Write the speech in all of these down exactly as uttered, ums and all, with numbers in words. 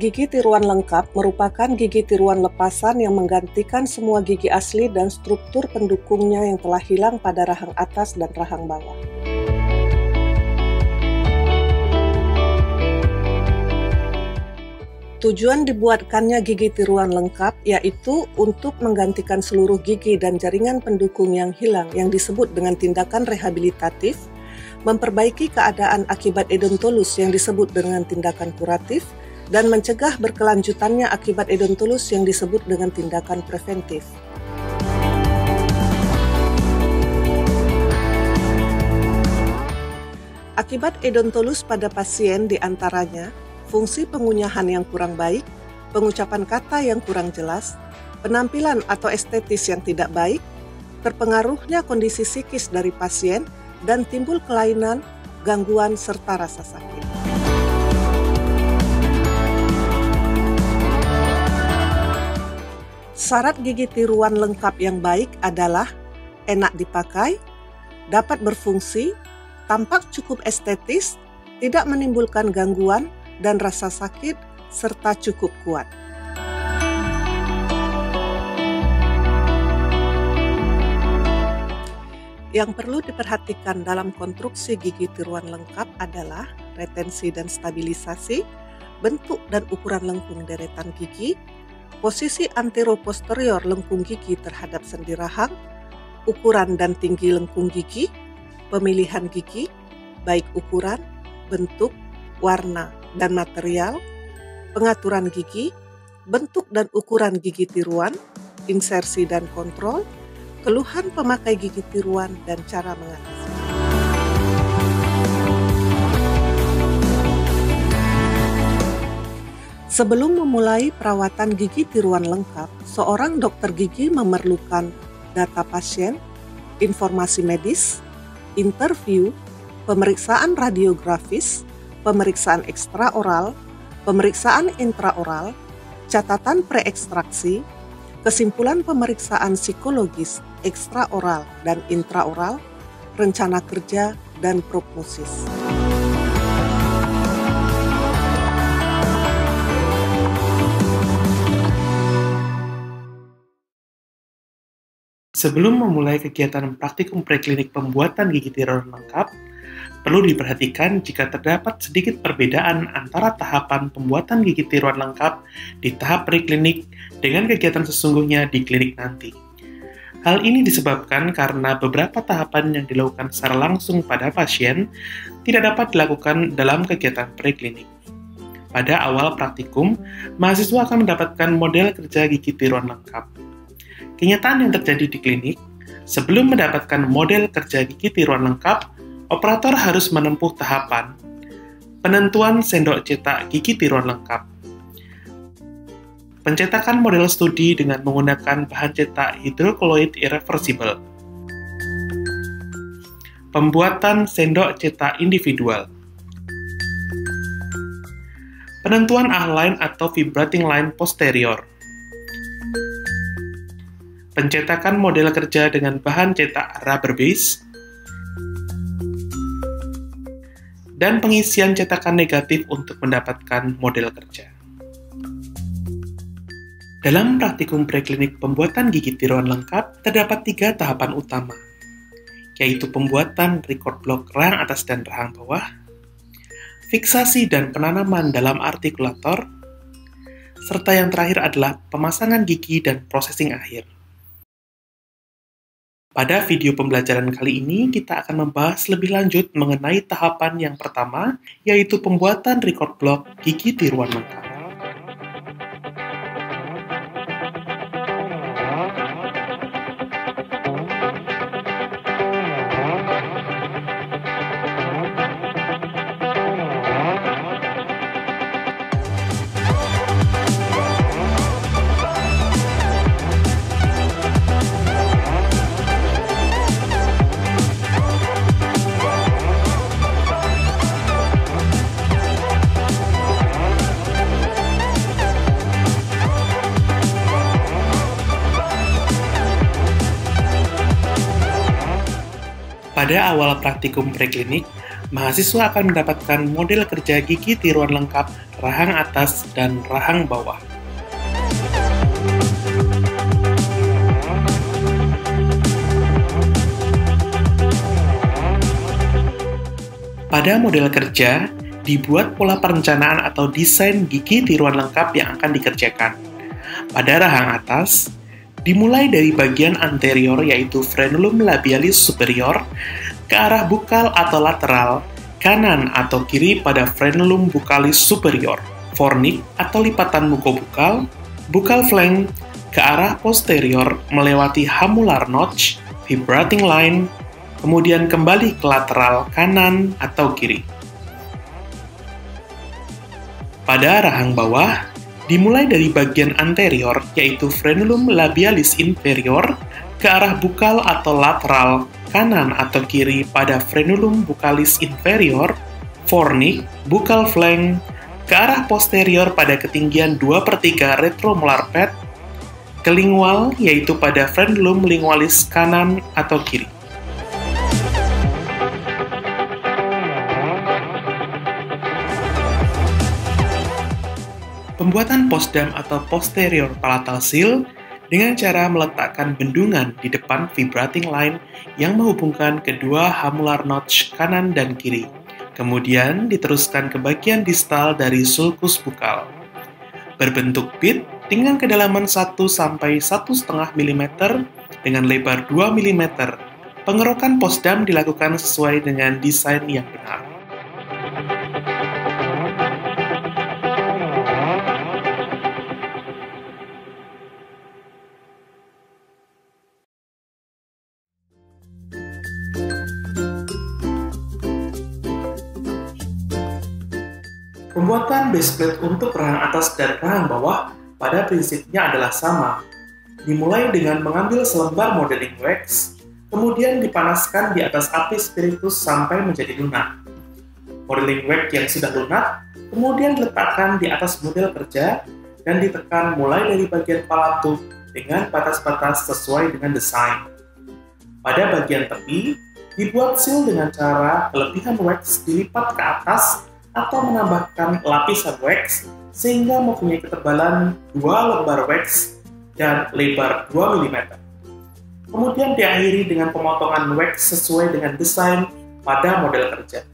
Gigi tiruan lengkap merupakan gigi tiruan lepasan yang menggantikan semua gigi asli dan struktur pendukungnya yang telah hilang pada rahang atas dan rahang bawah. Tujuan dibuatkannya gigi tiruan lengkap yaitu untuk menggantikan seluruh gigi dan jaringan pendukung yang hilang yang disebut dengan tindakan rehabilitatif, memperbaiki keadaan akibat edontolus yang disebut dengan tindakan kuratif, dan mencegah berkelanjutannya akibat edontolus yang disebut dengan tindakan preventif. Akibat edontolus pada pasien diantaranya fungsi pengunyahan yang kurang baik, pengucapan kata yang kurang jelas, penampilan atau estetis yang tidak baik, terpengaruhnya kondisi psikis dari pasien, dan timbul kelainan, gangguan, serta rasa sakit. Syarat gigi tiruan lengkap yang baik adalah enak dipakai, dapat berfungsi, tampak cukup estetis, tidak menimbulkan gangguan dan rasa sakit, serta cukup kuat. Yang perlu diperhatikan dalam konstruksi gigi tiruan lengkap adalah retensi dan stabilisasi, bentuk dan ukuran lengkung deretan gigi, posisi antero-posterior lengkung gigi terhadap sendi rahang, ukuran dan tinggi lengkung gigi, pemilihan gigi, baik ukuran, bentuk, warna, dan material, pengaturan gigi, bentuk dan ukuran gigi tiruan, insersi dan kontrol, keluhan pemakai gigi tiruan, dan cara mengatasi. Sebelum memulai perawatan gigi tiruan lengkap, seorang dokter gigi memerlukan data pasien, informasi medis, interview, pemeriksaan radiografis, pemeriksaan ekstraoral, pemeriksaan intraoral, catatan preekstraksi, kesimpulan pemeriksaan psikologis ekstraoral dan intraoral, rencana kerja, dan prognosis. Sebelum memulai kegiatan praktikum preklinik pembuatan gigi tiruan lengkap, perlu diperhatikan jika terdapat sedikit perbedaan antara tahapan pembuatan gigi tiruan lengkap di tahap preklinik dengan kegiatan sesungguhnya di klinik nanti. Hal ini disebabkan karena beberapa tahapan yang dilakukan secara langsung pada pasien tidak dapat dilakukan dalam kegiatan preklinik. Pada awal praktikum, mahasiswa akan mendapatkan model kerja gigi tiruan lengkap. Kenyataan yang terjadi di klinik, sebelum mendapatkan model kerja gigi tiruan lengkap, operator harus menempuh tahapan penentuan sendok cetak gigi tiruan lengkap, pencetakan model studi dengan menggunakan bahan cetak hidrokoloid irreversible, pembuatan sendok cetak individual, penentuan A-line atau vibrating line posterior, pencetakan model kerja dengan bahan cetak rubber base, dan pengisian cetakan negatif untuk mendapatkan model kerja. Dalam praktikum preklinik pembuatan gigi tiruan lengkap, terdapat tiga tahapan utama, yaitu pembuatan record block rahang atas dan rahang bawah, fiksasi dan penanaman dalam artikulator, serta yang terakhir adalah pemasangan gigi dan processing akhir. Pada video pembelajaran kali ini, kita akan membahas lebih lanjut mengenai tahapan yang pertama, yaitu pembuatan record block gigi tiruan lengkap. Pada awal praktikum preklinik, mahasiswa akan mendapatkan model kerja gigi tiruan lengkap rahang atas dan rahang bawah. Pada model kerja, dibuat pola perencanaan atau desain gigi tiruan lengkap yang akan dikerjakan. Pada rahang atas, dimulai dari bagian anterior yaitu frenulum labialis superior ke arah bukal atau lateral, kanan atau kiri pada frenulum bucalis superior, fornix atau lipatan mukobukal, bukal flank ke arah posterior melewati hamular notch, vibrating line, kemudian kembali ke lateral kanan atau kiri. Pada rahang bawah, dimulai dari bagian anterior, yaitu frenulum labialis inferior, ke arah bukal atau lateral kanan atau kiri pada frenulum bucalis inferior, fornix, bukal flank, ke arah posterior pada ketinggian dua per tiga retromolar pad, ke lingual, yaitu pada frenulum lingualis kanan atau kiri. Pembuatan postdam atau posterior palatal seal dengan cara meletakkan bendungan di depan vibrating line yang menghubungkan kedua hamular notch kanan dan kiri, kemudian diteruskan ke bagian distal dari sulcus bukal. Berbentuk bit dengan kedalaman satu sampai satu koma lima milimeter dengan lebar dua milimeter. Pengerokan postdam dilakukan sesuai dengan desain yang benar. Pembuatan base plate untuk rahang atas dan rahang bawah pada prinsipnya adalah sama. Dimulai dengan mengambil selembar modeling wax, kemudian dipanaskan di atas api spiritus sampai menjadi lunak. Modeling wax yang sudah lunak, kemudian diletakkan di atas model kerja dan ditekan mulai dari bagian palatuk dengan batas-batas sesuai dengan desain. Pada bagian tepi, dibuat seal dengan cara kelebihan wax dilipat ke atas atau menambahkan lapisan wax sehingga mempunyai ketebalan dua lembar wax dan lebar dua milimeter. Kemudian diakhiri dengan pemotongan wax sesuai dengan desain pada model kerja.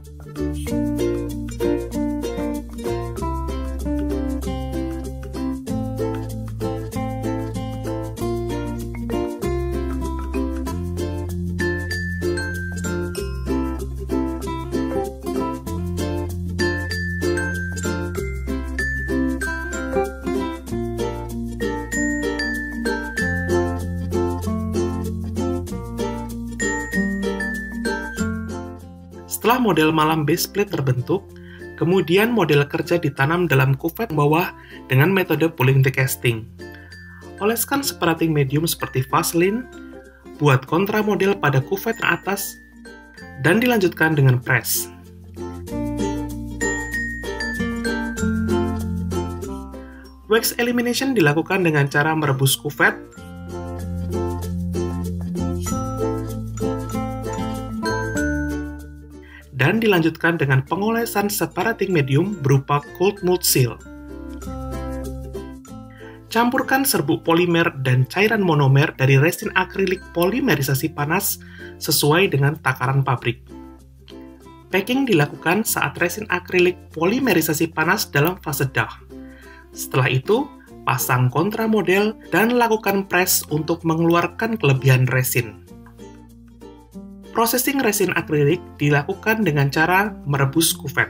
Setelah model malam base plate terbentuk, kemudian model kerja ditanam dalam kuvet bawah dengan metode pulling the casting. Oleskan separating medium seperti Vaseline, buat kontra model pada kuvet atas, dan dilanjutkan dengan press. Wax elimination dilakukan dengan cara merebus kuvet, dan dilanjutkan dengan pengolesan separating medium berupa cold mold seal. Campurkan serbuk polimer dan cairan monomer dari resin akrilik polimerisasi panas sesuai dengan takaran pabrik. Packing dilakukan saat resin akrilik polimerisasi panas dalam fase dah. Setelah itu, pasang kontra model dan lakukan press untuk mengeluarkan kelebihan resin. Processing resin akrilik dilakukan dengan cara merebus kuvet.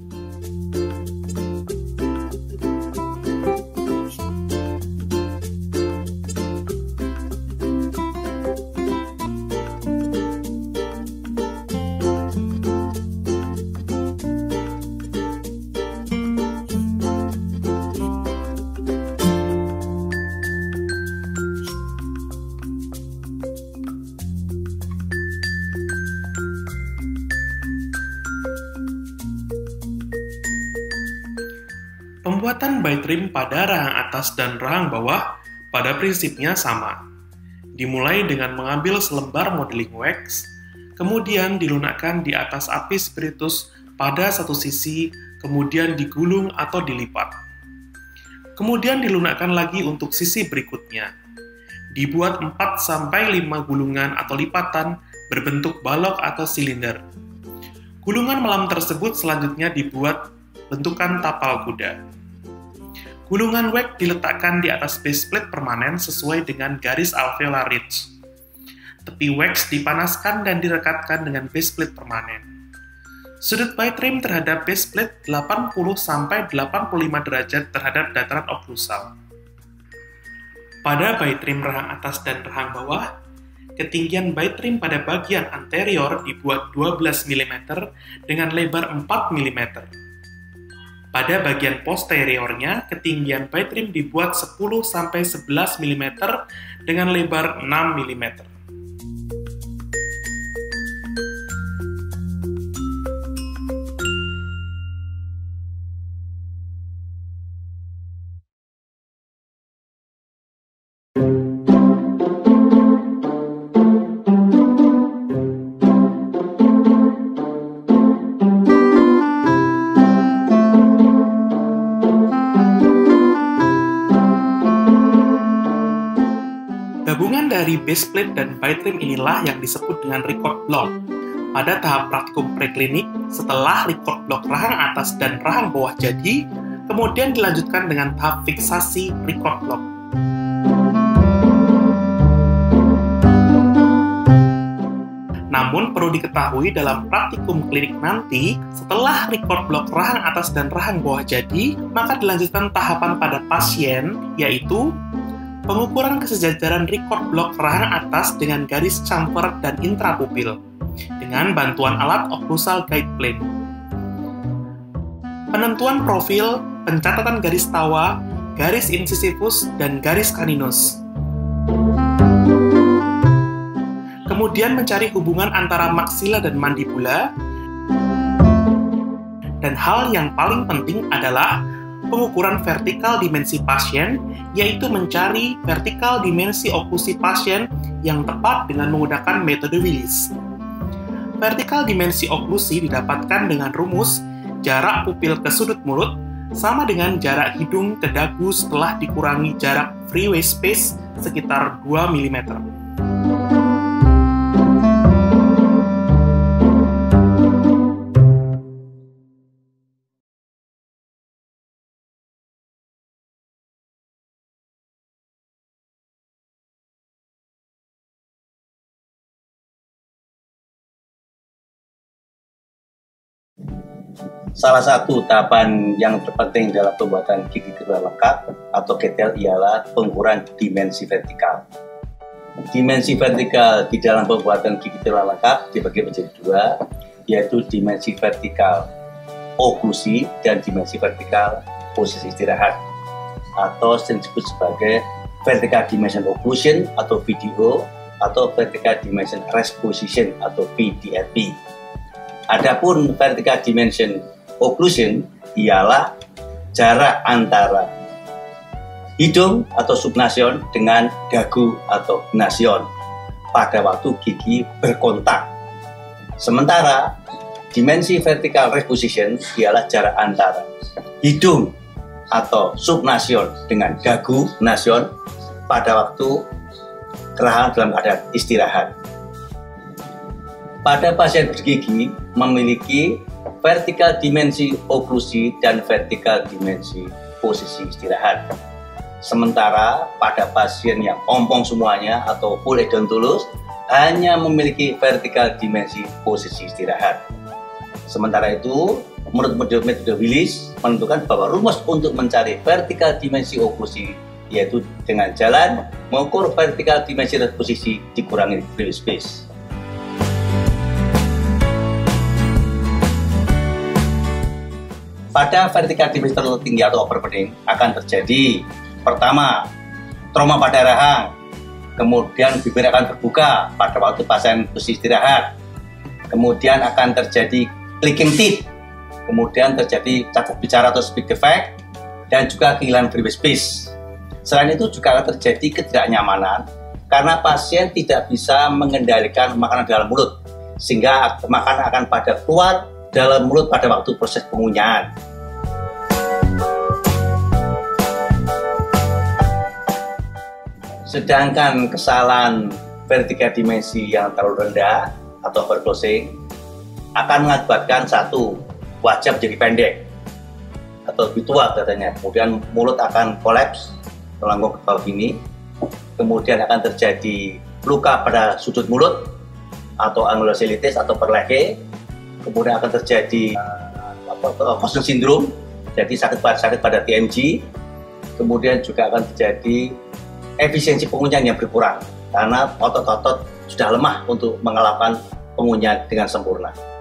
Pembuatan bite trim pada rahang atas dan rahang bawah pada prinsipnya sama. Dimulai dengan mengambil selembar modeling wax, kemudian dilunakkan di atas apis spiritus pada satu sisi, kemudian digulung atau dilipat. Kemudian dilunakkan lagi untuk sisi berikutnya. Dibuat empat sampai lima gulungan atau lipatan berbentuk balok atau silinder. Gulungan malam tersebut selanjutnya dibuat bentukan tapal kuda. Gulungan wax diletakkan di atas base plate permanen sesuai dengan garis alveolar ridge. Tepi wax dipanaskan dan direkatkan dengan base plate permanen. Sudut bite trim terhadap base plate delapan puluh sampai delapan puluh lima derajat terhadap dataran oklusal. Pada bite trim rahang atas dan rahang bawah, ketinggian bite trim pada bagian anterior dibuat dua belas milimeter dengan lebar empat milimeter. Pada bagian posteriornya, ketinggian bite trim dibuat sepuluh sampai sebelas milimeter dengan lebar enam milimeter. Gabungan dari base plate dan bite trim inilah yang disebut dengan record block. Pada tahap praktikum preklinik, setelah record block rahang atas dan rahang bawah jadi, kemudian dilanjutkan dengan tahap fiksasi record block. Namun perlu diketahui dalam praktikum klinik nanti, setelah record block rahang atas dan rahang bawah jadi, maka dilanjutkan tahapan pada pasien, yaitu pengukuran kesejajaran record block rahang atas dengan garis chamfer dan intrapupil dengan bantuan alat occlusal guide plane. Penentuan profil, pencatatan garis tawa, garis incisivus, dan garis caninus. Kemudian mencari hubungan antara maksila dan mandibula. Dan hal yang paling penting adalah pengukuran vertikal dimensi pasien, yaitu mencari vertikal dimensi oklusi pasien yang tepat dengan menggunakan metode Willis. Vertikal dimensi oklusi didapatkan dengan rumus jarak pupil ke sudut mulut sama dengan jarak hidung ke dagu setelah dikurangi jarak freeway space sekitar dua milimeter. Salah satu tahapan yang terpenting dalam pembuatan gigi tiruan lengkap atau G T L ialah pengukuran dimensi vertikal. Dimensi vertikal di dalam pembuatan gigi tiruan lengkap dibagi menjadi dua, yaitu dimensi vertikal oklusi dan dimensi vertikal posisi istirahat, atau yang disebut sebagai vertical dimension occlusion atau V D O atau vertical dimension rest position atau V D R P. Adapun vertical dimension occlusion ialah jarak antara hidung atau subnasion dengan dagu atau nasion pada waktu gigi berkontak. Sementara dimensi vertical rest position ialah jarak antara hidung atau subnasion dengan dagu nasion pada waktu rahang dalam keadaan istirahat. Pada pasien bergigi memiliki vertikal dimensi oklusi dan vertikal dimensi posisi istirahat. Sementara pada pasien yang ompong semuanya atau full odontolus hanya memiliki vertikal dimensi posisi istirahat. Sementara itu, menurut metode Willis menentukan bahwa rumus untuk mencari vertikal dimensi oklusi yaitu dengan jalan mengukur vertikal dimensi posisi dikurangi free space. Pada vertikal dimensi terlalu tinggi atau overburdening akan terjadi pertama, trauma pada rahang, kemudian bibir akan terbuka pada waktu pasien posisi istirahat, kemudian akan terjadi clicking teeth, kemudian terjadi cacat bicara atau speech defect, dan juga kehilangan free space. Selain itu juga akan terjadi ketidaknyamanan karena pasien tidak bisa mengendalikan makanan dalam mulut, sehingga makanan akan pada keluar dalam mulut pada waktu proses pengunyahan. Sedangkan kesalahan vertikal dimensi yang terlalu rendah atau overclosing akan mengakibatkan satu, wajah jadi pendek atau lebih tua katanya, kemudian mulut akan kolaps, melengkung ke bawah ini, kemudian akan terjadi luka pada sudut mulut atau angular cheilitis atau perleke, kemudian akan terjadi uh, Cushing syndrome, jadi sakit sakit pada T M G, kemudian juga akan terjadi efisiensi pengunyahan yang berkurang karena otot-otot sudah lemah untuk mengelapkan pengunyahan dengan sempurna.